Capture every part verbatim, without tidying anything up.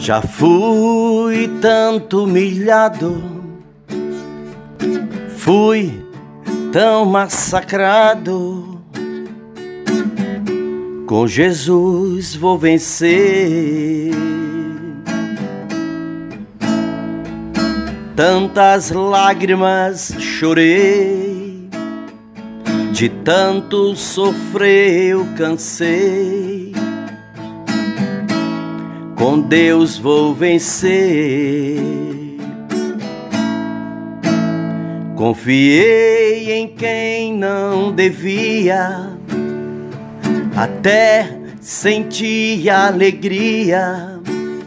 Já fui tanto humilhado, fui tão massacrado. Com Jesus vou vencer. Tantas lágrimas chorei, de tanto sofrer eu cansei. Com Deus vou vencer. Confiei em quem não devia, até senti alegria,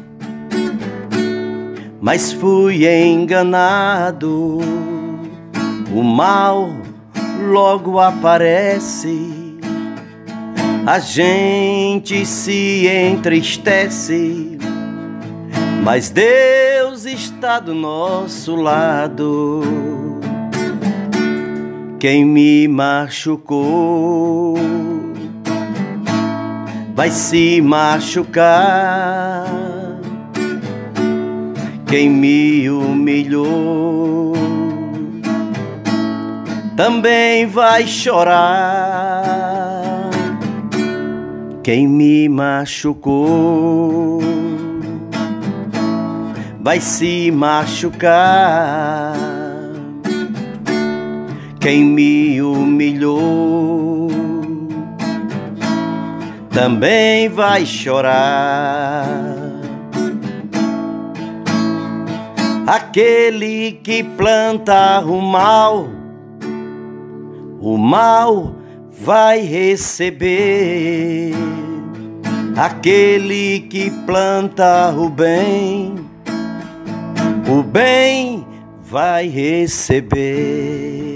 mas fui enganado. O mal logo aparece, a gente se entristece, mas Deus está do nosso lado. Quem me machucou vai se machucar. Quem me humilhou também vai chorar. Quem me machucou vai se machucar. Quem me humilhou também vai chorar. Aquele que planta o mal, o mal vai receber. Aquele que planta o bem, o bem vai receber.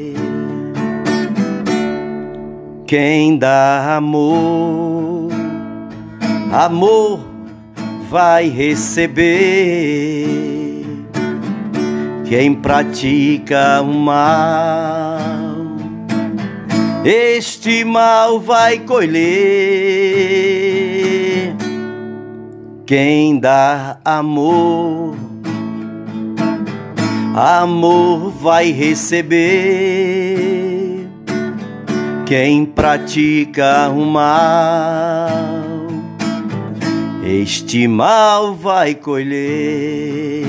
Quem dá amor, amor vai receber. Quem pratica o mal, este mal vai colher. Quem dá amor, amor vai receber. Quem pratica o mal, este mal vai colher.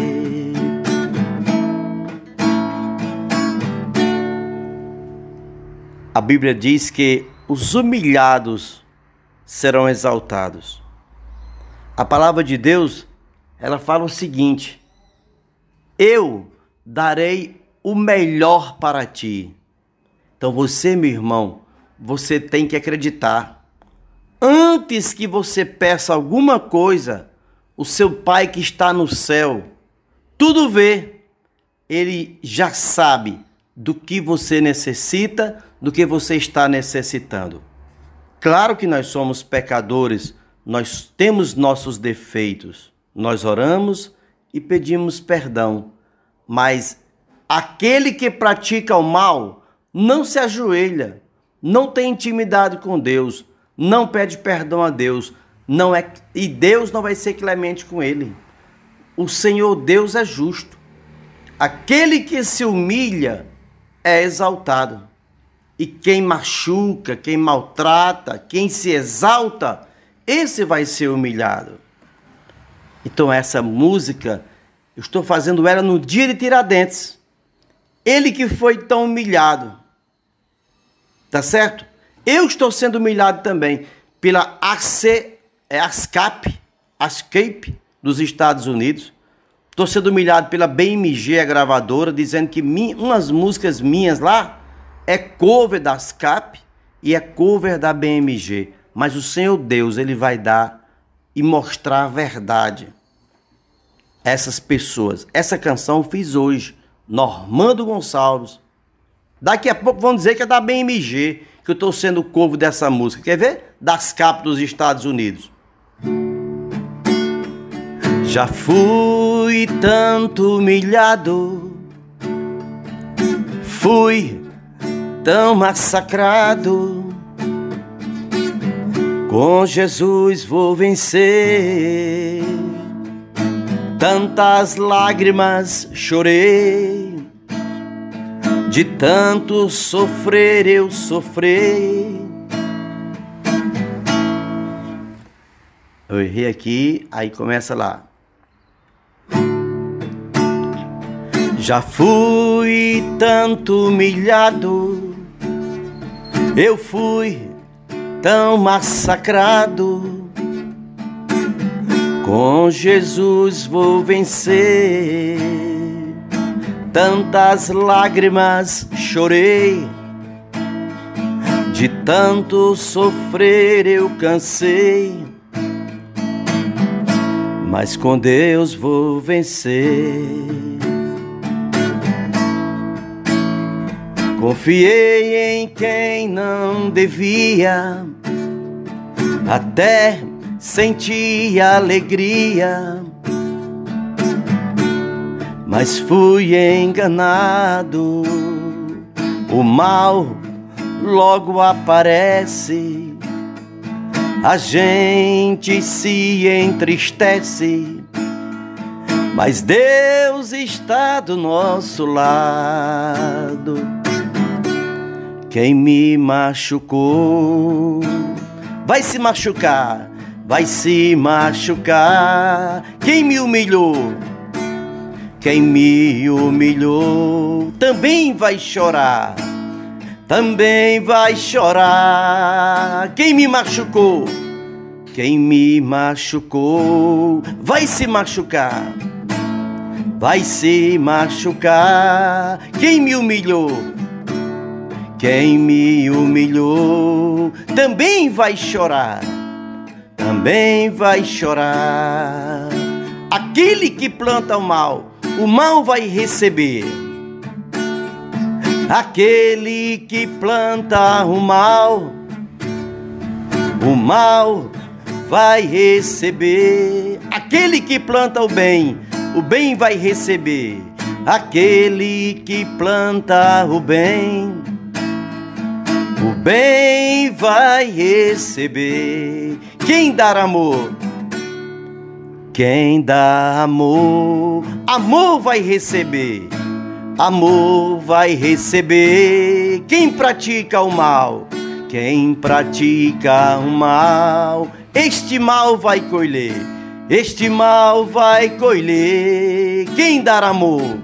A Bíblia diz que os humilhados serão exaltados. A palavra de Deus, ela fala o seguinte: eu darei o melhor para ti. Então você, meu irmão, você tem que acreditar. Antes que você peça alguma coisa, o seu Pai que está no céu, tudo vê. Ele já sabe do que você necessita, do que você está necessitando. Claro que nós somos pecadores, nós temos nossos defeitos. Nós oramos e pedimos perdão. Mas aquele que pratica o mal não se ajoelha, não tem intimidade com Deus, não pede perdão a Deus, não é, e Deus não vai ser clemente com ele. O Senhor Deus é justo. Aquele que se humilha é exaltado. E quem machuca, quem maltrata, quem se exalta, esse vai ser humilhado. Então essa música, eu estou fazendo ela no dia de Tiradentes. Ele que foi tão humilhado. Tá certo? Eu estou sendo humilhado também pela A C, é ASCAP, ASCAP dos Estados Unidos. Estou sendo humilhado pela B M G, a gravadora, dizendo que minha, umas músicas minhas lá é cover da ASCAP e é cover da B M G. Mas o Senhor Deus, Ele vai dar e mostrar a verdade. Essas pessoas. Essa canção eu fiz hoje. Normando Gonçalves. Daqui a pouco vão dizer que é da B M G, que eu estou sendo o cover dessa música. Quer ver? Das capas dos Estados Unidos. Já fui tanto humilhado, fui tão massacrado. Com Jesus vou vencer. tantas lágrimas chorei, de tanto sofrer eu sofri. Eu errei aqui, aí começa lá. Já fui tanto humilhado, eu fui tão massacrado, com Jesus vou vencer. Tantas lágrimas chorei, de tanto sofrer eu cansei, mas com Deus vou vencer. Confiei em quem não devia, até senti alegria, mas fui enganado. O mal logo aparece, a gente se entristece, mas Deus está do nosso lado. Quem me machucou vai se machucar, vai se machucar. Quem me humilhou, quem me humilhou também vai chorar, também vai chorar. Quem me machucou, quem me machucou vai se machucar, vai se machucar. Quem me humilhou, quem me humilhou também vai chorar, também vai chorar. Aquele que planta o mal, o mal vai receber. Aquele que planta o mal, o mal vai receber. Aquele que planta o bem, o bem vai receber. Aquele que planta o bem, o bem vai receber. Quem dá amor, quem dá amor, amor vai receber. Amor vai receber. Quem pratica o mal, quem pratica o mal, este mal vai colher, este mal vai colher. Quem dá amor,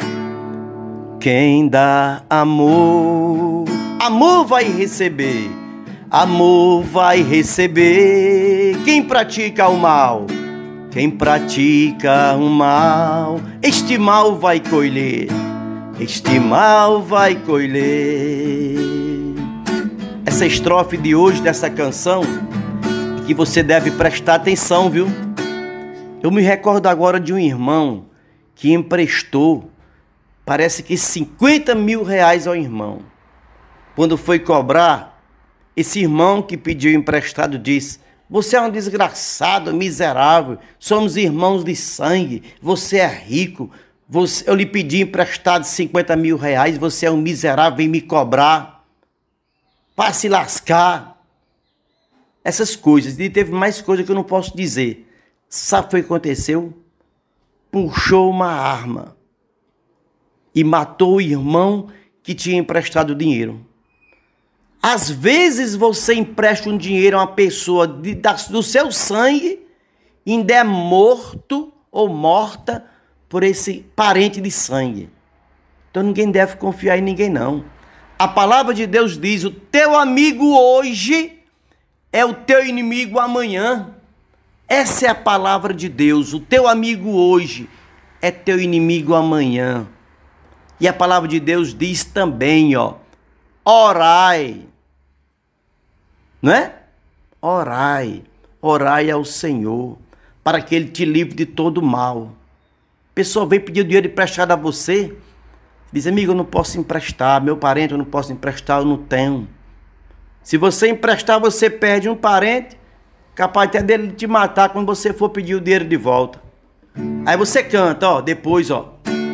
quem dá amor, amor vai receber, amor vai receber. Quem pratica o mal, quem pratica o mal, este mal vai colher, este mal vai colher. Essa estrofe de hoje dessa canção que você deve prestar atenção, viu? Eu me recordo agora de um irmão que emprestou, parece que cinquenta mil reais ao irmão. Quando foi cobrar, esse irmão que pediu emprestado disse: você é um desgraçado, miserável, somos irmãos de sangue, você é rico, você, eu lhe pedi emprestado cinquenta mil reais, você é um miserável, vem me cobrar, para se lascar. Essas coisas, e teve mais coisa que eu não posso dizer. Sabe o que aconteceu? Puxou uma arma e matou o irmão que tinha emprestado dinheiro. Às vezes você empresta um dinheiro a uma pessoa de, da, do seu sangue, ainda é morto ou morta por esse parente de sangue. Então ninguém deve confiar em ninguém, não. A palavra de Deus diz: o teu amigo hoje é o teu inimigo amanhã. Essa é a palavra de Deus. O teu amigo hoje é teu inimigo amanhã. E a palavra de Deus diz também, ó, orai. Não é? Orai. Orai ao Senhor, para que Ele te livre de todo mal. A pessoa vem pedir dinheiro emprestado a você, diz: amigo, eu não posso emprestar, meu parente eu não posso emprestar, eu não tenho. Se você emprestar, você perde um parente, capaz até dele te matar quando você for pedir o dinheiro de volta. Aí você canta, ó, depois, ó.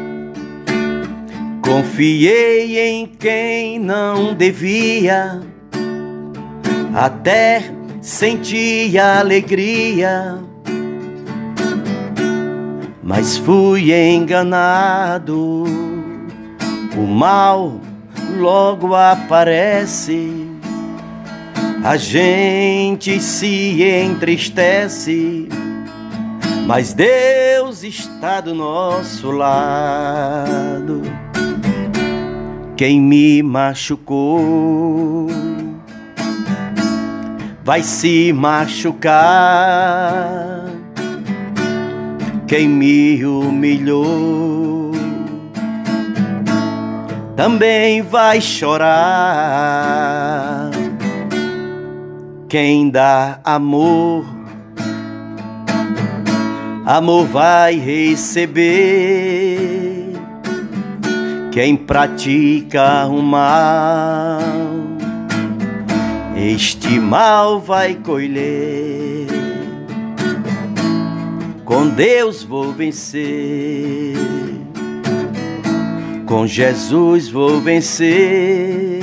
Confiei em quem não devia, até senti alegria, mas fui enganado. O mal logo aparece, a gente se entristece, mas Deus está do nosso lado. Quem me machucou vai se machucar. Quem me humilhou também vai chorar. Quem dá amor, amor vai receber. Quem pratica o mal, este mal vai colher. Com Deus vou vencer, com Jesus vou vencer,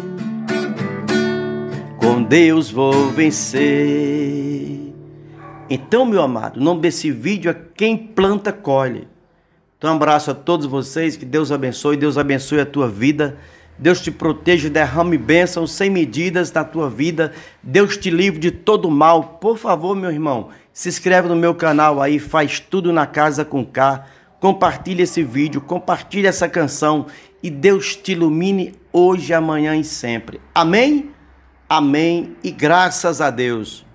com Deus vou vencer. Então, meu amado, o nome desse vídeo é Quem Planta Colhe. Então, um abraço a todos vocês, que Deus abençoe, Deus abençoe a tua vida, Deus te proteja, derrame bênçãos sem medidas na tua vida, Deus te livre de todo mal. Por favor, meu irmão, se inscreve no meu canal aí, Faz Tudo na Casa com K, compartilhe esse vídeo, compartilhe essa canção e Deus te ilumine hoje, amanhã e sempre. Amém? Amém e graças a Deus.